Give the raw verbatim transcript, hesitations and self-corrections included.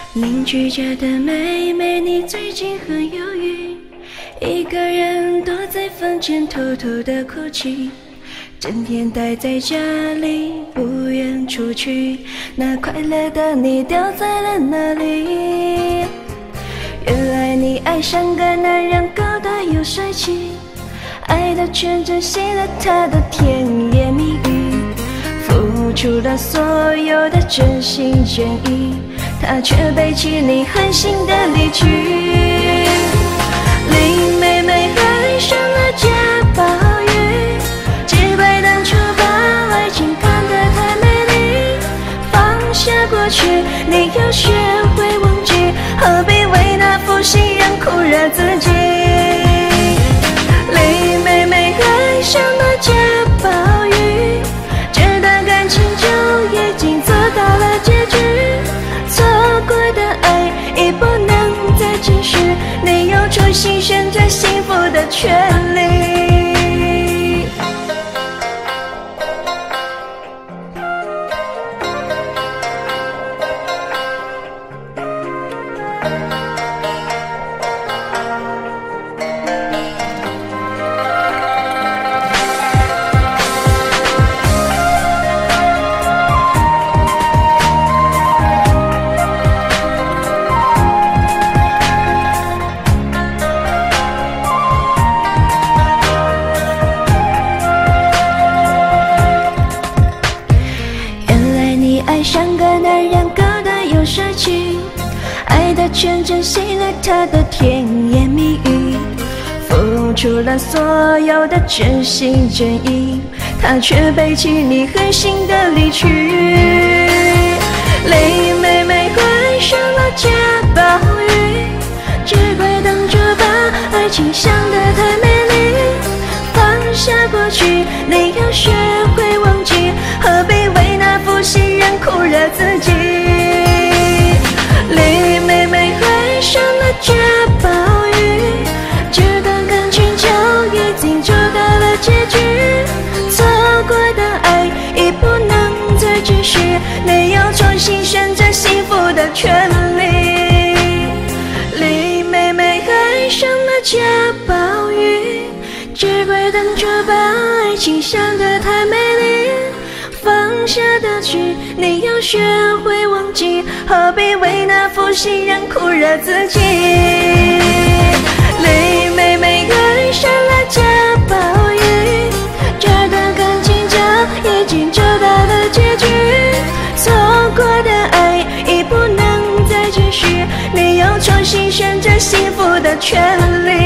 邻居家的妹妹，你最近很忧郁，一个人躲在房间偷偷的哭泣，整天待在家里不愿出去，那快乐的你掉在了哪里？原来你爱上个男人，高大又帅气，爱的全真信了他的甜言蜜语，付出了所有的真心真意，他却背弃你狠心的离去。林妹妹爱上了贾宝玉，只怪当初把爱情看得太美丽，放下过去你要学会忘记，何必为那负心人苦惹自己。林妹妹爱上了贾宝玉，这段感情就已经走到了结局，错过的爱已不能再继续，你有重新选择幸福的权利。爱上个男人，高大又帅气，爱的全真信了他的甜言蜜语，付出了所有的真心真意，他却背弃你狠心的离去。林妹妹爱上了贾宝玉，只怪当初把爱情想得太美丽，放下过去你要学会忘记，何必为那负心人苦惹自己。林妹妹爱上了贾宝玉，这段感情就已经走到了结局，错过的爱已不能再继续，你有重新选择幸福的权利。林妹妹爱上了贾宝玉，只怪当初把爱情想得太美丽，放下的去你要学会忘记，何必为那负心人苦惹自己。林妹妹爱上了贾宝玉，这段感情就已经走到了结局，错过的爱已不能再继续，你有重新选择幸福的权利。